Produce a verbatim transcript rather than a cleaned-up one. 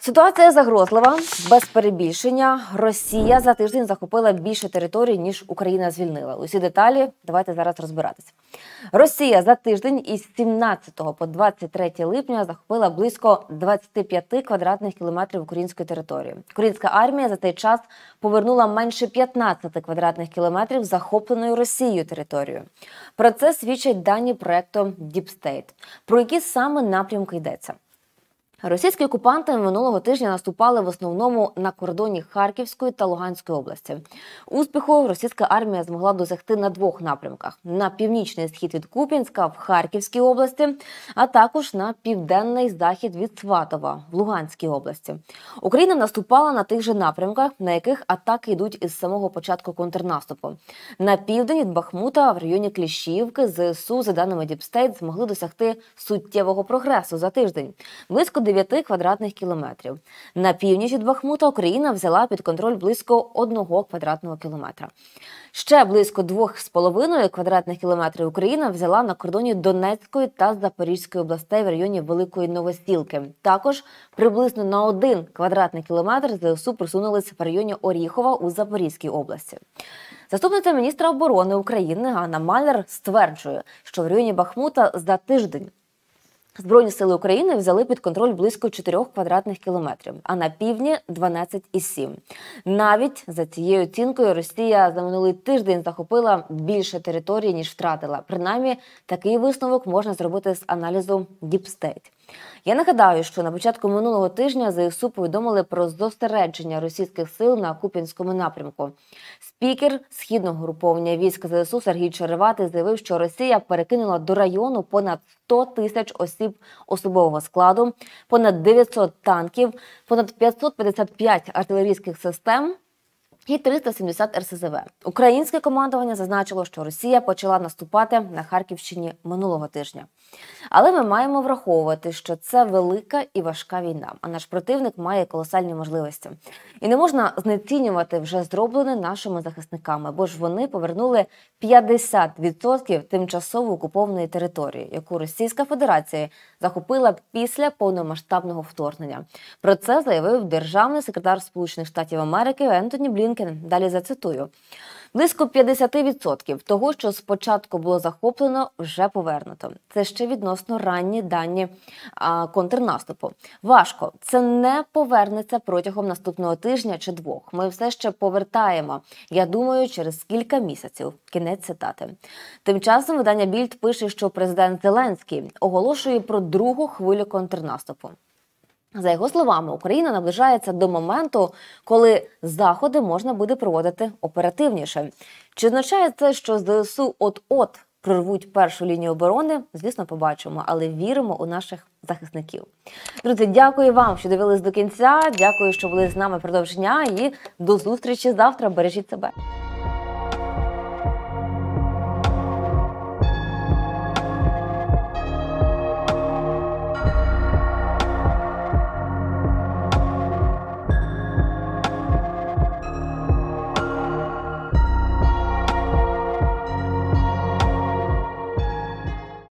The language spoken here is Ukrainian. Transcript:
Ситуація загрозлива, без перебільшення. Росія за тиждень захопила більше територій, ніж Україна звільнила. Усі деталі давайте зараз розбиратися. Росія за тиждень із сімнадцятого по двадцять третє липня захопила близько двадцяти п'яти квадратних кілометрів української території. Українська армія за цей час повернула менше п'ятнадцяти квадратних кілометрів захопленою Росією територію. Про це свідчать дані проекту Deep State. Про які саме напрямки йдеться? Російські окупанти минулого тижня наступали в основному на кордоні Харківської та Луганської області. Успіху російська армія змогла досягти на двох напрямках – на північний схід від Куп'янська в Харківській області, а також на південний захід від Сватова в Луганській області. Україна наступала на тих же напрямках, на яких атаки йдуть із самого початку контрнаступу. На південь від Бахмута в районі Кліщіївки ЗСУ, за даними Deep State, змогли досягти суттєвого прогресу за тиждень – близько дев'яти квадратних кілометрів. На північ від Бахмута Україна взяла під контроль близько одного квадратного кілометра. Ще близько двох з половиною квадратних кілометрів Україна взяла на кордоні Донецької та Запорізької областей в районі Великої Новосілки. Також приблизно на один квадратний кілометр ЗСУ просунулись в районі Оріхова у Запорізькій області. Заступниця міністра оборони України Ганна Маляр стверджує, що в районі Бахмута за тиждень Збройні сили України взяли під контроль близько чотирьох квадратних кілометрів, а на півдні – дванадцять цілих сім. Навіть за цією оцінкою Росія за минулий тиждень захопила більше території, ніж втратила. Принаймні, такий висновок можна зробити з аналізу Deep State. Я нагадаю, що на початку минулого тижня ЗСУ повідомили про зосередження російських сил на Куп'янському напрямку. Спікер східного груповання військ ЗСУ Сергій Череватий заявив, що Росія перекинула до району понад сто тисяч осіб особового складу, понад дев'ятсот танків, понад п'ятсот п'ятдесят п'ять артилерійських систем і триста сімдесят ер ес зе ве. Українське командування зазначило, що Росія почала наступати на Харківщині минулого тижня. Але ми маємо враховувати, що це велика і важка війна, а наш противник має колосальні можливості. І не можна знецінювати вже зроблене нашими захисниками, бо ж вони повернули п'ятдесят відсотків тимчасово окупованої території, яку Російська Федерація захопила після повномасштабного вторгнення. Про це заявив державний секретар Сполучених Штатів Америки Ентоні Блінкен. Далі зацитую. Близько п'ятдесят відсотків того, що спочатку було захоплено, вже повернуто. Це ще відносно ранні дані а, контрнаступу. Важко. Це не повернеться протягом наступного тижня чи двох. Ми все ще повертаємо. Я думаю, через кілька місяців. Кінець цитати. Тим часом видання Більд пише, що президент Зеленський оголошує про другу хвилю контрнаступу. За його словами, Україна наближається до моменту, коли заходи можна буде проводити оперативніше. Чи означає це, що ЗСУ от-от прорвуть першу лінію оборони? Звісно, побачимо, але віримо у наших захисників. Друзі, дякую вам, що дивились до кінця, дякую, що були з нами впродовж дня і до зустрічі завтра. Бережіть себе.